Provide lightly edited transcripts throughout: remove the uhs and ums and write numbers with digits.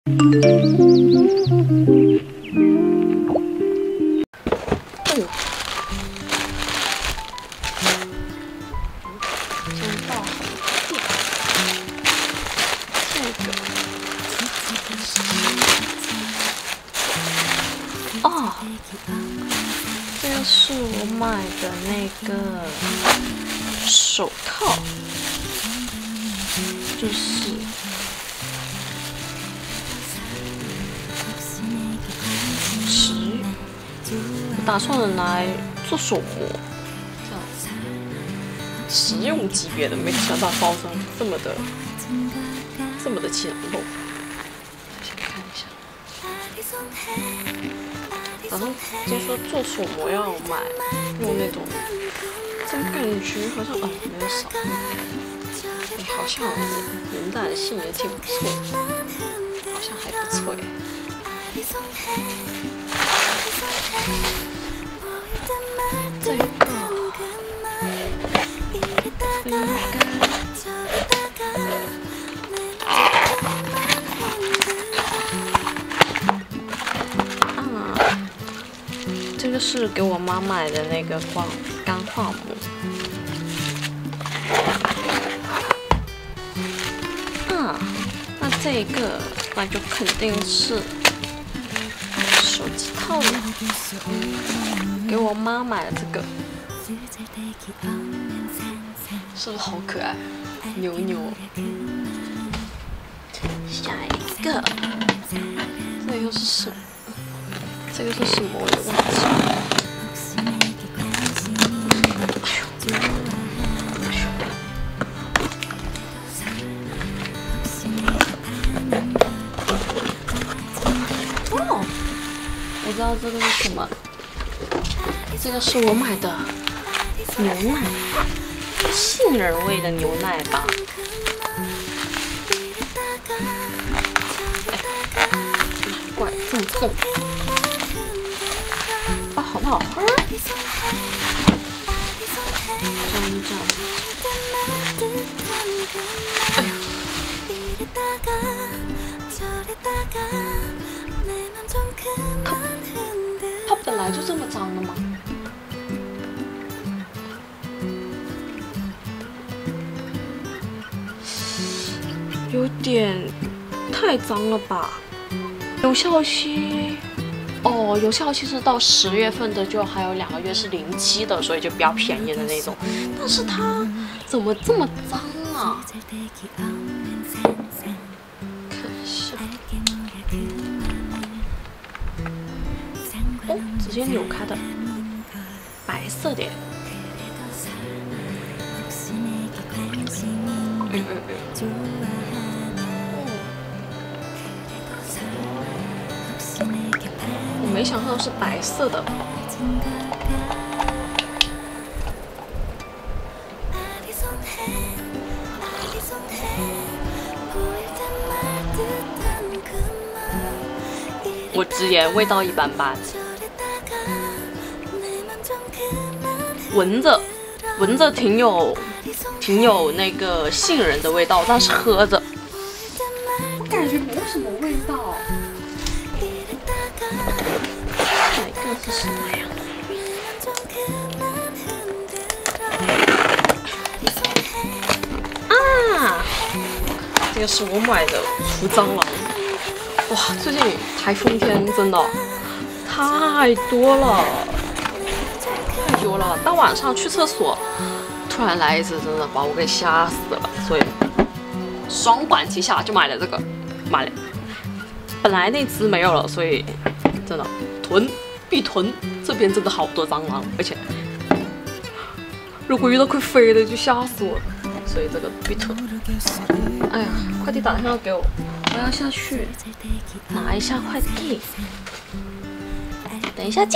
哎呦，真棒！哦，这个是我买的那个手套，就是我打算拿来做手膜，这样子实用级别的，没想到包装这么的简陋。先看一下。然后听说做手膜要用那种，怎么感觉好像没有少，好像年代性也挺不错，好像还不错耶。这个这个是给我妈买的那个钢化膜。那这个那就肯定是手机套了。给我妈买的这个，是不是好可爱？牛牛。下一个，这又是什么？这个是什么？我也忘记了。哦，我知道这个是什么。这个是我买的牛奶，杏仁味的牛奶吧。难怪这么痛。好不好喝？真的。哎呦！它本来就这么脏的吗？有点太脏了吧？有效期。哦，有效期是到10月份的，就还有2个月是临期的，所以就比较便宜的那种。但是它怎么这么脏啊？看一下，哦，直接扭开的，白色的。我没想到是白色的。我直言味道一般般，闻着挺有那个杏仁的味道，但是喝着我感觉没有什么味道。哪个是什么呀？啊，这个是我买的除蟑螂。哇，最近台风天真的太多了，太多了。到晚上去厕所，突然来一只，真的把我给吓死了。所以双管齐下就买了这个，买了。本来那只没有了，所以真的必囤。这边真的好多蟑螂，而且如果遇到会飞的就吓死我了，所以这个必囤。哎呀，快递打电话给我，我要下去拿一下快递。等一下见。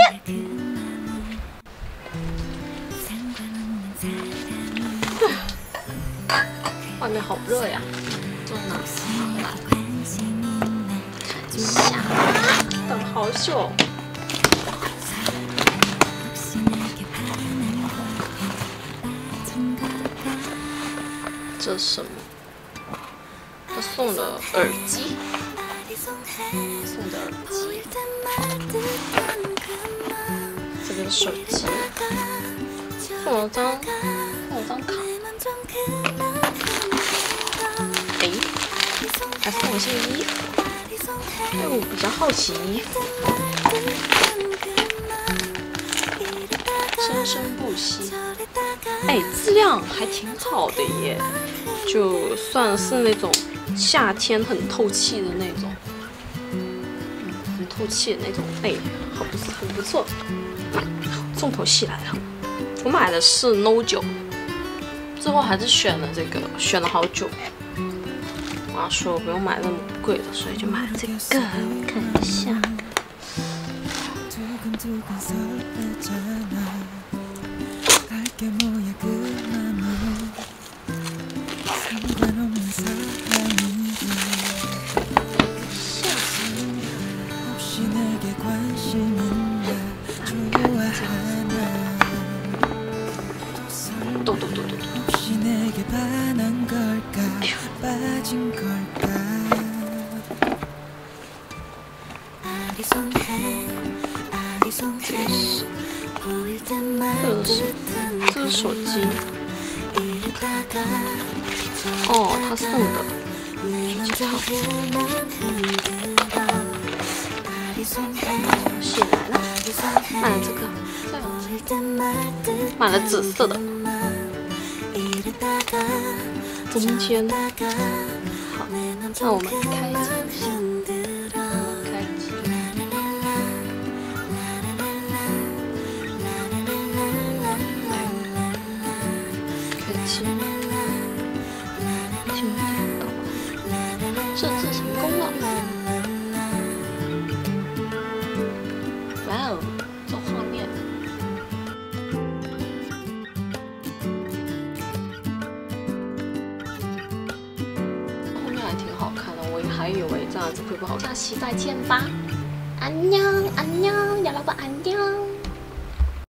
外面好热呀，坐哪？看一下，等好久。这是什么？他送了耳机。 送的耳机，这个手机，送了张卡，哎，还送我些衣服，哎，我比较好奇衣服，生生不息，哎，质量还挺好的耶，就算是那种夏天很透气的那种。很透气的那种，哎，很不错。重头戏来了，我买的是 No9，最后还是选了这个，选了好久。妈说我不用买那么贵的，所以就买了这个。看一下，抖。这是手机。哦，他送的。戏来了，买了这个，买了紫色的。中间，好，那我们开机。设置成功了！哇哦，这画面！后面还挺好看的，我还以为这样子会不好看。下期再见吧，안녕， 안녕， 여러분 안녕。